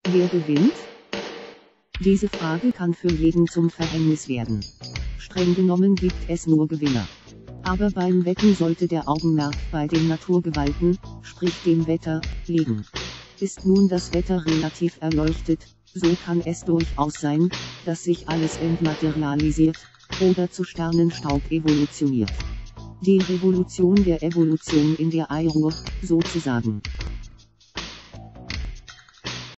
Wer gewinnt? Diese Frage kann für jeden zum Verhängnis werden. Streng genommen gibt es nur Gewinner. Aber beim Wetten sollte der Augenmerk bei den Naturgewalten, sprich dem Wetter, liegen. Ist nun das Wetter relativ erleuchtet, so kann es durchaus sein, dass sich alles entmaterialisiert, oder zu Sternenstaub evolutioniert. Die Revolution der Evolution in der Eieruhr, sozusagen.